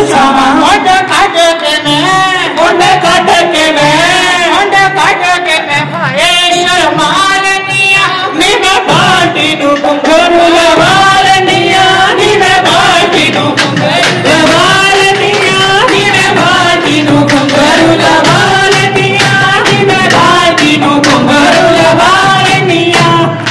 दसावा मुंड कट के मैं मुंड कट के मैं मुंड कट के मैं भाए शर्मानिया नी मैं बाटी नू घुंघरू लवालनिया नी मैं बाटी नू घुंघरू लवालनिया नी मैं बाटी नू घुंघरू लवालनिया नी मैं बाटी नू घुंघरू लवालनिया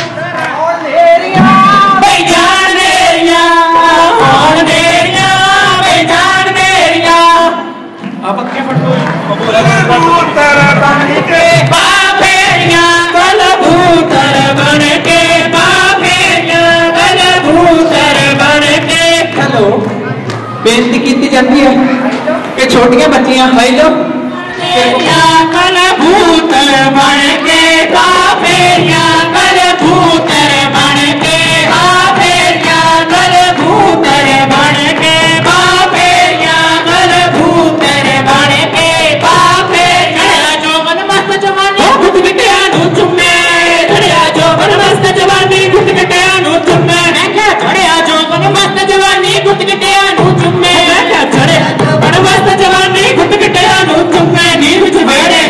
बेनती की जाती है कि छोटिया बच्चियां खाई लो कल भूतर बन के बाफेरिया कल भूतर बन के बाफेरिया कल भूतर बन के बाफेरिया कल भूतर बन के बाफेरिया जो मन मस्त जवानी गुट गिटिया नु चुम्मे धड़िया जो मन मस्त जवानी गुट गिटिया नु चुम्मे मैं क्या धड़िया जो मन मस्त जवानी गुट गिटिया नु चुम्मे मैं क्या धड़िया मन मस्त जवानी गुट गिटिया नु चुम्मे नी विच बेड़े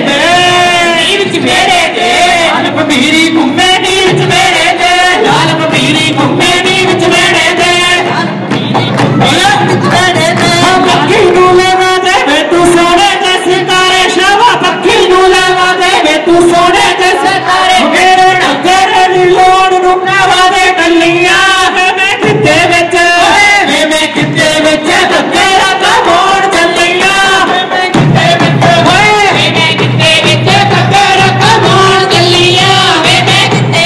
दे लाल पीरी घुम्मे नी विच बेड़े दे लाल पीरी घुम्मे नी विच बेड़े दे पक्की नू लगा दे तू सोने के सितारे शावा पक्की नू लगा दे तू सोने के सितारे मेरे नगर दी लोड़ नू कावा दे कलियां मैं किते विच तेरा का मोड़ चलिया मैं किते विच मैं किते विच तेरा का मोड़ चलिया मैं किते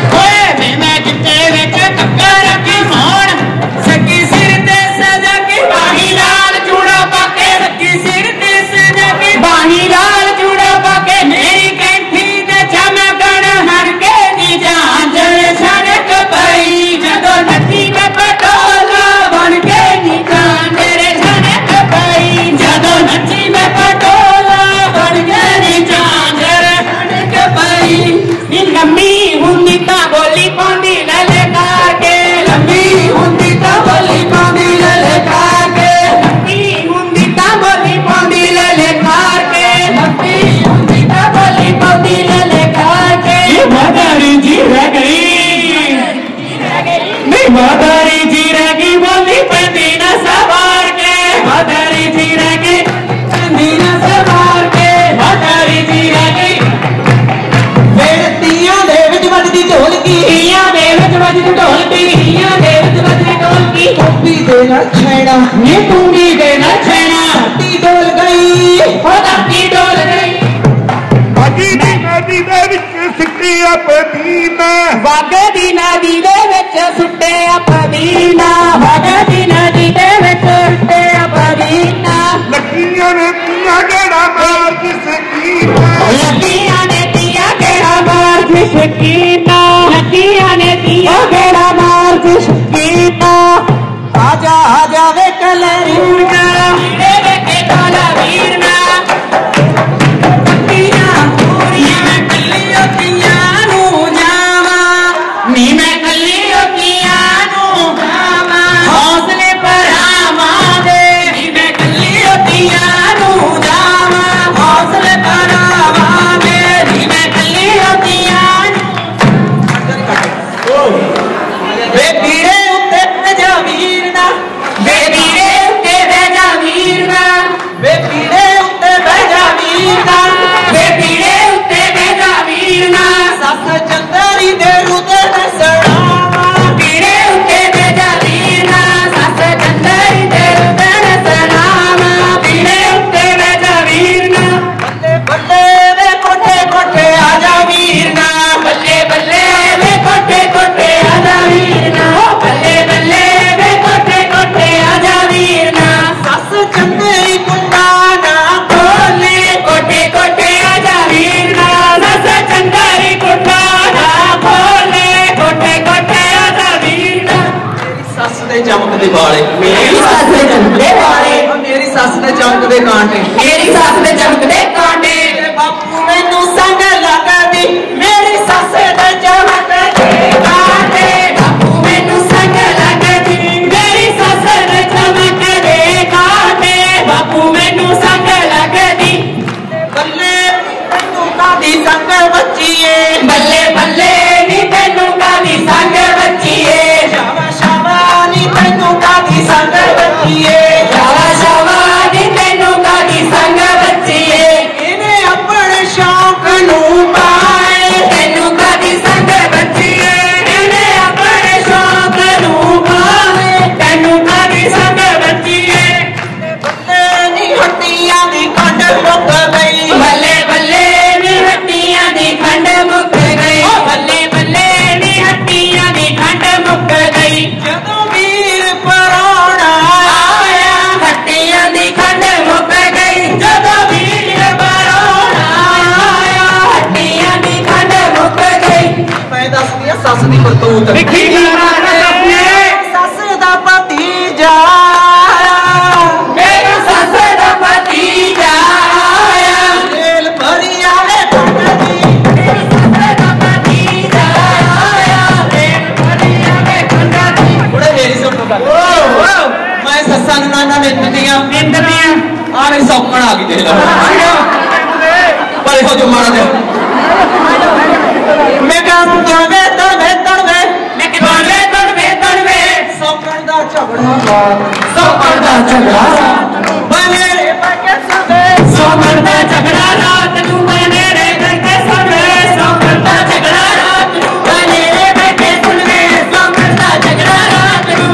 विच तेरा का मोड़ सकी सिर ते सजा के बाही लाल चूड़ा पाके सकी सिर ते सजा के बाही लाल चूड़ा पाके मेरी कैंठी ते चमकण हर के दी झांझर सड़क पई जदों नदी में पटोला बन के नी झांझर सड़क पई जदों नदी में पटोला बन के नी झांझर सड़क पई नी लम्बी हुंदी ता बोली पांदी ललकार के लम्बी हुंदी ता बोली पांदी ललकार के लम्बी हुंदी ता बोली पांदी ललकार के लम्बी हुंदी ता बोली पांदी ललकार के मादारी जी रह गई नहीं मादारी जी रह गई बोली पैंदी ना सवार के मादारी जी रह गई पैंदी ना सवार के मादारी जी रह गई बेड़तियां दे विच वजदी ढोलकी हियां दे विच वजदी ढोलकी हियां दे विच वजदी ढोलकी टोपी दे ना छैड़ा नी टूंगी दे ना छैड़ा टी डोल गई ओ धरती डोल गई बागी दी नदी दे विच सिੱਟੀ अपदीना वागे दी नदी दे विच सुੱਟੇ अपदीना वागे दी नदी दे विच सुੱਟੇ अपदीना लगियां ने तिया गेड़ा मार के सकीना लगियां ने तिया गेड़ा मार के सकीना लगियां ने तिया गेड़ा मार के सकीना आजा आजा वे कलरीना रे के काला वीरना हौसले पर आवाज़े मैं कली होतिया नू जावा हौसले पर आवाज़े मैं कली होतिया वे पीड़े उत्ते भेजा वीरना वे पीड़े उत्ते भेजा वीरना वे पीड़े उत्ते भेजा वीरना वे पीड़े उत्ते भेजा वीरना सस चंदरी दे रुदे सड़ावा पीड़े उत्ते भेजा वीरना सस चंदरी दे रुदे सड़ावा पीड़े उत्ते भेजा वीरना बल्ले बल्ले वे कोठे कोठे आजा वीरना बल्ले बल्ले वे कोठे कोठे आजा वीरना बल्ले बल्ले वे कोठे कोठे आजा वीरना सस चंदरी कुंडा ना खोले कोठे कोठे आजा वीरना सस चंदरी कुंडा ना खोले कोठे कोठे आजा वीरना सस दे चमकदे वाले मेरी सस दे चमकदे वाले मेरी सस दे चमकदे कांटे मेरी सस दे चमकदे कांटे बापू मैनू संग लगदी मेरी सस दे चमकदे कांटे बापू मैनू संग लगदी मेरी सस दे चमकदे कांटे ਕਰਤੂਤ ਸੱਸ ਦਾ ਭਤੀਜਾ ਮੇਰੀ ਸੱਸ ਦਾ ਭਤੀਜਾ ਰੇਲ ਭਰੀ ਆਵੇ ਠੰਡਾ ਜੀ ਮੇਰੀ ਸੱਸ ਦਾ ਭਤੀਜਾ ਰੇਲ ਭਰੀ ਆਵੇ ਠੰਡਾ ਜੀ ਬੜੇ ਮੇਰੀ ਸੁਣ ਗੱਲ ਮੈਂ ਸੱਸਾਂ ਨੂੰ ਨਾਨਾ ਨਿੰਦਦੀਆਂ ਆਰੇ ਸੌਕਣ ਆ ਗਈ ਦੇ ਲਾ ਪਰ ਇਹੋ ਜੋ ਮਾਰਾ ਦੇ ਮੈਂ ਕੰਮ ਤੜਵੇ ਤੜਵੇ ਤੜਵੇ ਮੈਂ ਕਿਵੇਂ ਤੜਵੇ ਸੌਕਣ ਦਾ ਝਗੜਾ ਸੌਕਣ ਦਾ ਝਗੜਾ ਓਏ ਮੇਰੇ ਪੱਕੇ ਸੁਦੇ ਸੌਕਣ ਦਾ ਝਗੜਾ ਰਾਤ ਨੂੰ ਮੈਂ ਨੇੜੇ ਬੈਠੇ ਸੁਣੇ ਸੌਕਣ ਦਾ ਝਗੜਾ ਰਾਤ ਨੂੰ ਮੈਂ ਨੇੜੇ ਬੈਠੇ ਸੁਣੇ ਸੌਕਣ ਦਾ ਝਗੜਾ ਰਾਤ ਨੂੰ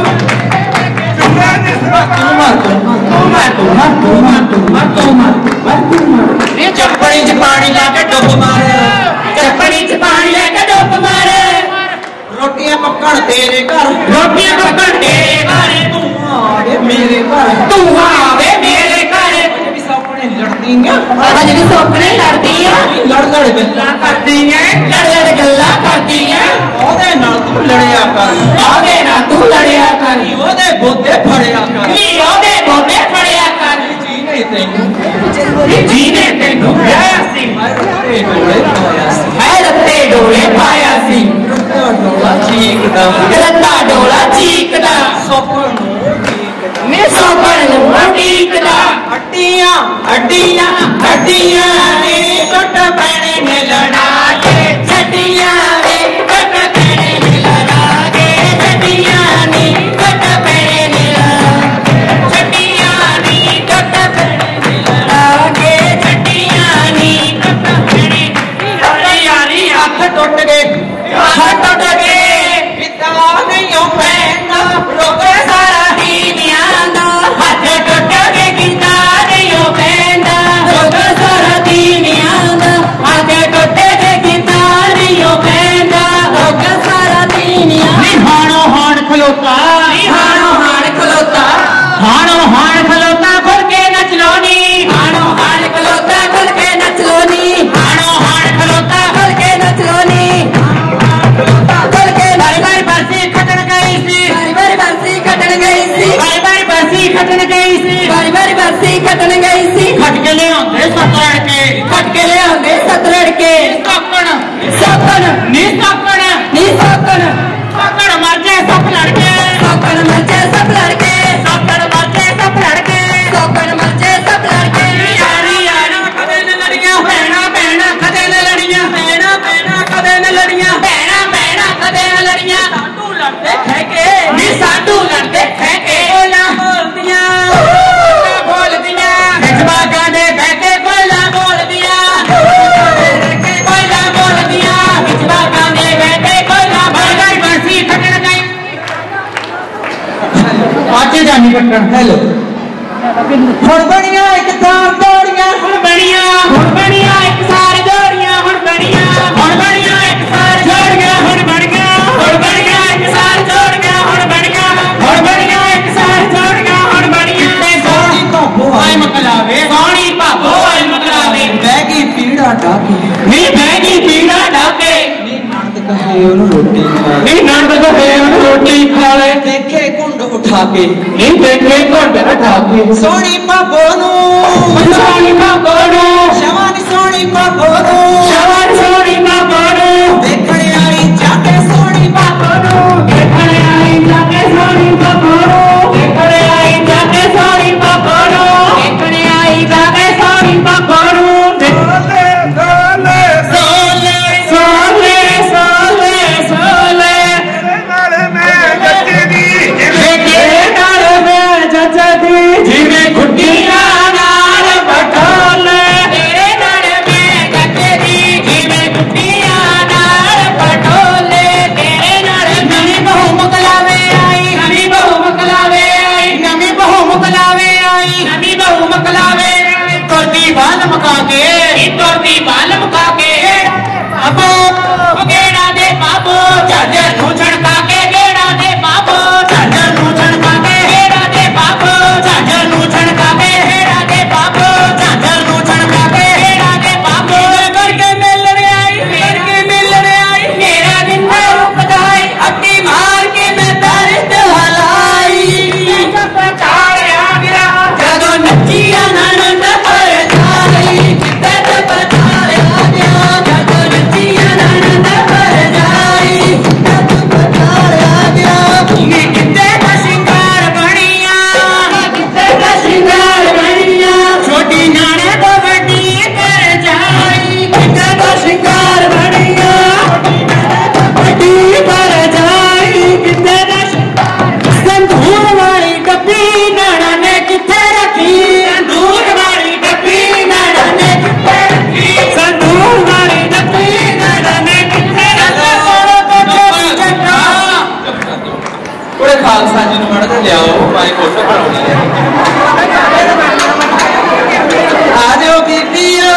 ਇਹ ਚੱਪੜੀ 'ਚ ਪਾਣੀ ਲਾ ਕੇ ਡੁੱਬ ਮਾਰ ਚੱਪੜੀ 'ਚ ਪਾਣੀ ਲੈ ਕੇ ਡੁੱਬ ਮਾਰੇ ਰੋਟੀਆਂ ਪੱਕਣ ਤੇਰੇ ਘਰ ਰੋਟੀਆਂ ਪੱਕਣ ਤੇਰੇ ਘਰ ਤੂੰ ਆਵੇ ਮੇਰੇ ਘਰ ਤੂੰ ਆਵੇ ਮੇਰੇ ਘਰ ਵੀ ਸੌਕਣੇ ਲੜਦੀਆਂ ਅੱਜ ਵੀ ਸੌਕਣੇ ਲੜਦੀਆਂ ਲੜ ਲੜ ਗੱਲਾਂ ਕਰਦੀਆਂ ਲੜ ਗੱਲਾਂ ਕਰਦੀਆਂ ਉਹਦੇ ਨਾਲ ਤੂੰ ਲੜਿਆ ਕਰ ਉਹਦੇ ਨਾਲ ਤੂੰ ਲੜਿਆ ਕਰ ਉਹਦੇ ਬੋਤੇ ਫੜਿਆ ਕਰ ਨੀ ਉਹਦੇ ਬੋਤੇ ਫੜਿਆ ਕਰ ਜੀ ਨਹੀਂ ਤੈਨੂੰ ਜੀ ਨੇ ਤੈਨੂੰ ਵਿਆਹਿਆ ਸੀ ਮੈਂ ਰੱਤੇ ਡੋਲੇ ਪਾਇਆ ਸੀ ਮੈਂ ਰੱਤੇ ਡੋਲੇ ਪਾਇਆ ਸੀ ਰੱਤਾ ਡੋਲਾ ਚੀਕਦਾ ਰੱਤਾ ਡੋਲਾ ਚੀਕਦਾ ਸੌਕਣ ਨੂੰ ਚੀਕਦਾ ਨੀ ਸੌਕਣ ਨੂੰ ਟੀਕਦਾ ਹੱਡੀਆਂ ਹੱਡੀਆਂ ਹੱਡੀਆਂ ਨੀ ਟੁੱਟ ਪੈਣੇ ਨੇ ਲੜਾ ਕੇ ਛੱਡੀਆਂ ਨੀ ਟੁੱਟ ਪੈਣੇ ਨੇ ਲੜਾ ਕੇ ਛੱਡੀਆਂ ਨੀ ਟੁੱਟ ਪੈਣੇ ਨੇ ਛੱਡੀਆਂ ਨੀ ਟੁੱਟ ਪੈਣੇ ਨੇ ਲੜਾ ਕੇ ਛੱਡੀਆਂ ਨੀ ਟੁੱਟ ਪੈਣੇ ਯਾਰੀ ਹੱਥ ਟੁੱਟ ਗਏ ਹੱਥ ਟੁੱਟ ਗਏ ਪਿਤਾ ਨਹੀਂ ਉਹ ਪੈਂਦਾ ਰੋਕੇ ਸਾਰਾ ਹੀ ਨਿਆਂਦਾ ਹੱਥ ਟੁੱਟ ਗਏ ਕਿੰਨਾ ਨਹੀਂ ਉਹ ਪੈਂਦਾ ਰੋਕੇ ਸਾਰਾ ਦੀ ਨਿਆਂਦਾ ਹੱਥ ਟੁੱਟ ਗਏ ਕਿੰਨਾ ਨਹੀਂ ਉਹ ਪੈਂਦਾ ਰੋਕੇ ਸਾਰਾ ਦੀ ਨਿਆਂਦਾ ਨਿਹਾਣੋ ਹਾਣ ਖਲੋਤਾ ਹਾਣੋ ਹਾਣ ਖਲੋਤਾ ਹਾਣੋ ਹਾਣ ਖਲੋਤਾ ਖੁੱਲ ਕੇ ਨੱਚ ਲੋ ਨੀ ਹਾਣੋ ਹਾਣ ਖਲੋਤਾ ਖੁੱਲ ਕੇ ਨੱਚ ਲੋ ਨੀ ਹਾਣੋ ਹਾਣ ਖਲੋਤਾ ਖੁੱਲ ਕੇ ਨੱਚ ਲੋ ਨੀ ਖੁੱਲ ਕੇ ਵਾਰੀ ਵਾਰੀ ਬਰਸੀ ਖੱਟਣ ਗਈ ਸੀ ਵਾਰੀ ਵਾਰੀ ਬਰਸੀ ਖੱਟਣ ਗਈ ਸੀ ਵਾਰੀ ਵਾਰੀ ਬਰਸੀ ਖੱਟਣ ਗਈ ਸੀ ਵਾਰੀ ਵਾਰੀ ਬਰਸੀ ਖੱਟਣ ਗਈ ਸੀ ਖੱਟ ਕੇ ਲਿਆਉਂਦੇ ਸੱਤੜ ਕੇ ਖੱਟ ਕੇ ਲਿਆਉਂਦੇ ਸੱਤ ਲੜਕੇ ਸੌਕਣ ਸੌਕਣ ਨੀ ਸੌਕਣ ਨੀ ਸੌਕਣ ਸੌਕਣ ਮਰ ਜੇ ਸੱਪ ਲੜ ਕੇ ਸੌਕਣ ਮਰਜੇ ਸਭ ਲੜਕੇ ਸੌਕਣ ਮਰ ਜੇ ਸੱਪ ਲੜ ਕੇ ਸੌਕਣ ਮਰਜੇ ਸਭ ਲੜਕੇ ਯਾਰੀ ਯਾਰੀ ਕਦੇ ਨ ਲੜੀਆਂ ਭੈਣਾ ਭੈਣਾ ਕਦੇ ਨ ਲੜੀਆਂ ਭੈਣਾ ਭੈਣਾ ਕਦੇ ਨ ਲੜੀਆਂ ਭੈਣਾ ਭੈਣਾ ਕਦੇ ਨਾ ਲੜੀਆਂ ਸਾਡੂ ਲੜਦੇ ਖੈਕੇ ਨੀ ਸਾਡੂ ਲੜਦੇ ਖੈਕੇ ਕੋਲਾ ਬੋਲਦੀਆਂ ਬੋਲਦੀਆਂ ਜਵਾਕਾਂ ਦੇ ਬਹਿ ਕੇ ਕੋਲਾ ਬੋਲਦੀਆਂ ਕੋਇਲਾ ਬੋਲਦੀਆਂ ਜਵਾਕਾਂ ਦੇ ਬੈਠੇ ਕੋਇਲਾ ਬਾਈ ਬਾਈ ਬਰਸੀ ਖੱਟਣ ਗਈ ਆਜੇ ਜਾਨੀ ਕੱਟਣ ਹੈਲੋ ਹੁਣ ਬਣੀਆਂ ਇੱਕ ਥਾਂ ਤੋੜੀਆਂ ਹੁਣ ਬਣੀਆਂ ਇੱਕ ਸਾਰ ਜੋੜੀਆਂ ਹੁਣ ਬਣੀਆਂ ਇੱਕ ਸਾਰ ਜੋੜੀਆਂ ਹੁਣ ਬਣੀਆਂ ਇੱਕ ਸਾਰ ਜੋੜੀਆਂ ਹੁਣ ਬਣੀਆਂ ਇੱਕ ਸਾਰ ਜੋੜੀਆਂ ਹੁਣ ਬਣੀਆਂ ਸੋਹਣੀ ਭਾਬੋ ਆਏ ਮਕਲਾਵੇ ਸੋਹਣੀ ਭਾਬੋ ਆਈ ਮਗਰਾਵੇ ਬਹਿ ਗਈ ਪੀੜਾ ਡਾਕੇ ਨੀ ਬੈਗੀ ਪੀੜਾ ਢਾਕੇ ਨੀ ਨੰਦ ਕਹੇ ਉਹਨੂੰ ਰੋਟੀ ਖਾ ਨੀ ਨੰਦ ਕਹੇ ਉਹਨੂੰ ਰੋਟੀ ਖਾਵੇ ਦੇਖੇ ਕੁੰਡ ਉਠਾ ਕੇ ਨੀ ਦੇਖੇ ਘੁੰਡ ਉਠਾ ਕੇ ਸੋਹਣੀ ਭਾਬੋ ਨੂੰ ਸੋਹਣੀ ਭਾਬੋ ਨੂੰ ਸ਼ਵਾਨੀ ਸੋਹਣੀ ਭਾਬੋ ਨੂੰ ਸੋਹਣੀ ਭਾਬੋ ਨੂੰ ਦੇਖਣ ਆਈ ਜਾ ਕੇ ਸੋਹਣੀ ਭਾਬੋ ਨੂੰ ਦੇਖਣ ਆਈ ਜਾ ਕੇ ਸੋਹਣੀ ਭਾਬੋ ਨੂੰ ਦੇਖਣ ਆਈ ਜਾ ਕੇ ਸੋਹਣੀ ਭਾਬੋ ਨੂੰ ਦੇਖਣ ਆਈ ਜਾ ਕੇ ਸੋਹਣੀ ਭਾਬੋ ਨੂੰ ਸੋਲੇ ਸੋਲੇ ਸੋਲੇ ਸੋਲੇ ਸੋਲੇ ਤੇਰੇ ਨਾਲ ਮੈਂ ਗੱਜਦੀ ਤੇਰੇ ਨਾਲ ਮੈਂ ਜੱਜਦੀ ਜਿਵੇਂ ਗੁੱਡੀਆਂ ਨਾਲ ਬਠੋਲੇ ਤੇਰੇ ਨਾਲ ਮੈਂ ਗੱਜਦੀ खालसा जी मड़ के लियाओ मारी फोटो करानी है आज बीबिया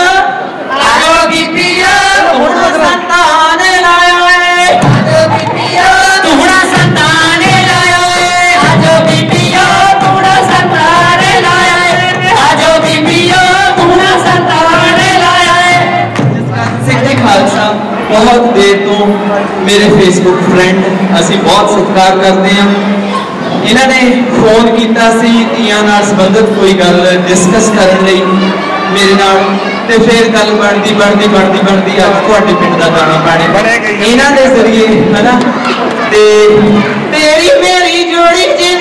तुहड़ा संतान लाया है आज बीबिया तुहड़ा संतान लाया है आज बीबिया तुहड़ा संतान लाया है आज बीबिया तुहड़ा संतान लाया है सिख खालसा बहुत देर तो मेरे फेसबुक फ्रेंड असी बहुत सत्कार करते हैं इन्होंने फोन किया धीआं नाल संबंधित कोई गल डिस्कस करने लई मेरे नाल ते फिर गल बनती अज तुहाडे पिंड दा गाना पाने इन्हां दे जरिए है ना ते तेरी मेरी जोड़ी